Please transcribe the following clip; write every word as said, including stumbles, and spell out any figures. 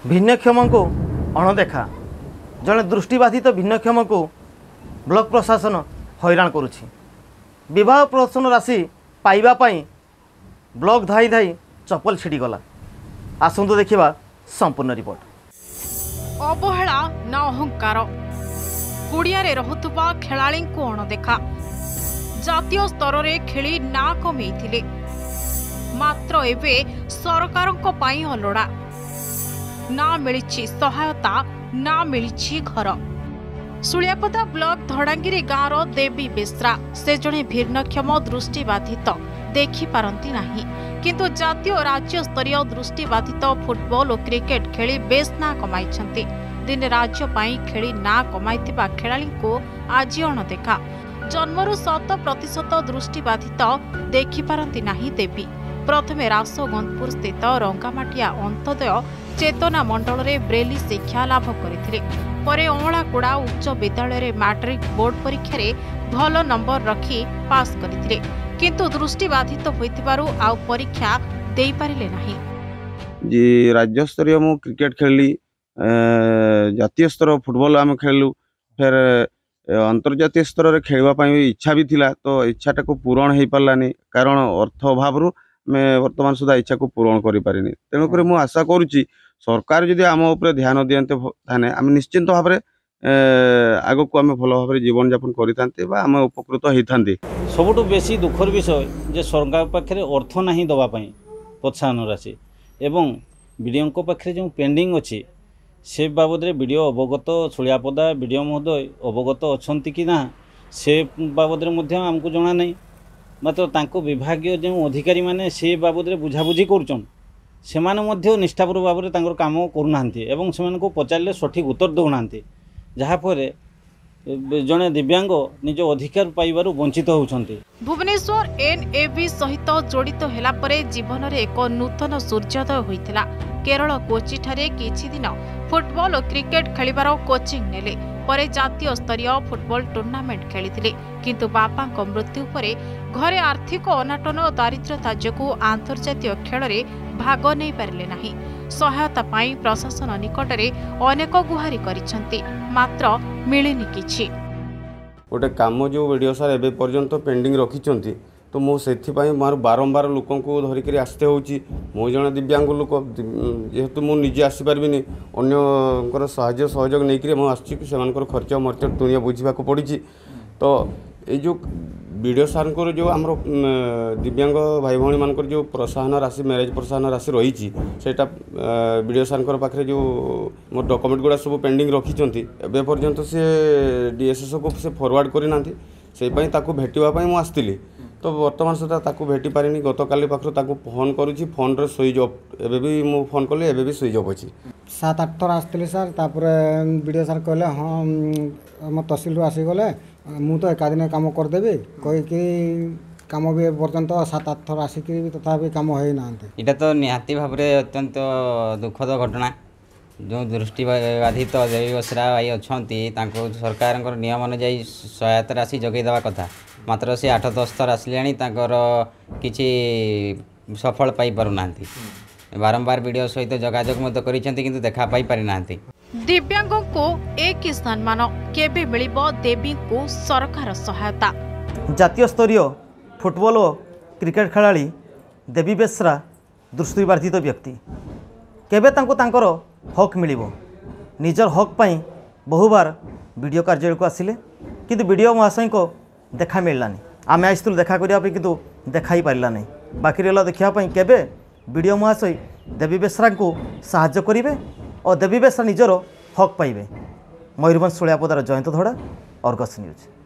भिन्नक्षम को अणदेखा जड़े दृष्टिबाधित भिन्नक्षम को ब्लॉक प्रशासन हैरान करुछि। विवाह प्रदर्शन राशि पाइबापी ब्लॉक धाई धाई चपल छिड़गला। आसतु देखा संपूर्ण रिपोर्ट। अवहेला ना अहंकार कुड़ियारे रहुतुबा खेलाड़ी को अणदेखा जातीय स्तर में खेली ना कमेइथिले मात्र एबे सरकारक पई हलोड़ा ना मिली सहायता ना मिली घर। सुलियापदा ब्लॉक धड़ांगिरी गाँवर देवी बेसरा से जड़े भिन्नक्षम दृष्टिबाधित देखि पारंती नाही किंतु जातीय और राज्य स्तरीय दृष्टिबाधित फुटबॉल और क्रिकेट खेली बेस ना कमाई दिन राज्य पाई खेली ना कमाइथिबा खेलाड़ी को आज अणदेखा जन्मरु शत प्रतिशत दृष्टिबाधित देखि पारंती नाही देवी। प्रथमे रासगंजपुर स्थित रंगामाटिया अंत्योदय चेतना मंडल में ब्रेली शिक्षा लाभ करथिले। परे अमलाकुड़ा उच्च विद्यालय मैट्रिक बोर्ड परीक्षा रे भल नंबर रखी पास करथिले किंतु दृष्टिबाधित होइतिबारु आ परीक्षा देई पारिले नाही। जी राज्य स्तरीय मु क्रिकेट खेलली जातीय स्तर फुटबॉल आम खेलु फिर अंतर्जातीय स्तर रे खेलवा पई इच्छा भी थिला तो इच्छाटा को पूरण हो पारानी कारण अर्थ अभाव मैं वर्तमान सुधा इच्छा को पूरण कर पारिनी। तेणुक मु आशा करुच्ची सरकार जदि आम उपर ध्यान दियंते थाने आम निश्चिंत भाव में आग को आम भल भाव जीवन यापन करते आम उपकृत होते। सबुठ बेसी दुखर विषय जे सरकार पाखे अर्थ ना दवापाई प्रोत्साहन राशि एवं विडीओ पाखे जो पेंडिंग अच्छी से बाबद विडीओ अवगत सुलियापदा विडीओ महोदय अवगत अच्छा कि ना से बाबद आमको जना नहीं मात्र तांको विभागीय जो अधिकारी माने से बाबद बुझाबुझी करुचन से निष्ठापूर्व भाव में काम करूना एवं से पचारे सठिक उत्तर दौना जहाँफल जड़े दिव्यांग निज अधिकार पाइबारु वंचित होउछन्ति। भुवनेश्वर एनएबी सहित जड़ित हेला परे जीवन में एक नूतन सूर्योदय होइथिला। केरल कोची ठारे किछि दिन फुटबॉल और क्रिकेट खेलिबार कोचिंग नेले परे जातीय स्तरीय फुटबॉल टूर्नामेंट खेलिथिले किंतु बापा को मृत्यु परे घरे आर्थिक अनाटन और दारिद्र्यता जोगु आंतर्जातीय खेल में भाग नहीं पारिले नाही। सहायता पाई प्रशासन निकटरे अनेक गुहारी करिसंती मात्र मिलिनी किछि। गोटे काम जो वीडियो सार एबे पर्यंत पेंडिंग रखिचंती तो मो सेथिपाई मार बारंबार लोकों को धरिक आसते होची मो जन दिव्यांग लोक जेहेतु मु निजे आसी पारबिनी अन्य साहाय्य सहयोग नहीं मु आसी खर्च मर्च दुनिया बुझा पड़ी तो ये जो वीडियो सार जो आम दिव्यांग भाई भौणी मान जो प्रोत्साहन राशि मैरेज प्रोत्साहन राशि रही सेटा वीडियो सार पाखे जो मो डॉक्यूमेंट गुड़ा सब पेंडिंग रखिंट एवं पर्यंत सी डीएसएस को से फॉरवर्ड करना से भेटापी मुझे आसती तो वर्तमान सुधा ताकू भेटी पारिनी गत काली पाखर ताकू फोन करुँची फोन रे स्विच ऑफ एबे भी मु फोन कले एबे भी स्विच ऑफ अच्छी सात आठ थर आसती सर तापर वीडियो सार कहले हाँ आम तहसिल आसीगले मु तो एका दिन कम करदेवी कहीकि कम भी पर्यंत सात आठ थर आसिक तथा कम हो ना। इटा तो निहाती भाव में अत्यंत दुखद घटना जो दृष्टिबाधित देवी बसरा भाई अच्छा सरकार नियम अनुजाई सहायता राशि जगैदेवा कथा मात्र से आठ दस थर आसिले किसी सफल पाई पारुना बारंबार वीडियो सहित जोगाजोग कर देखा पाई पारि ना। दिव्यांगों को एक सम्मान केबे मिलिबो देवी को सरकार सहायता। जातीय स्तरीय फुटबॉल और क्रिकेट खेलाड़ी देवी बेसरा दृष्टिबाधित व्यक्ति केबे तांको तांकर हक मिलिबो निजर हक पाई बहुबार वीडियो कार्यालय को आसिले किंतु वीडियो महाशय को देखा मिललानी आम आसलु देखा करने किंतु देखा ही पारा नहीं बाकी रहा देखापी केबे वीडियो महाशय देवी बेसरा को साहाय्य करेंगे और देवी बेसरा निजर हक पाइबे। मयूरभंज सुलियापदार जयंत धड़ा, अर्गस न्यूज।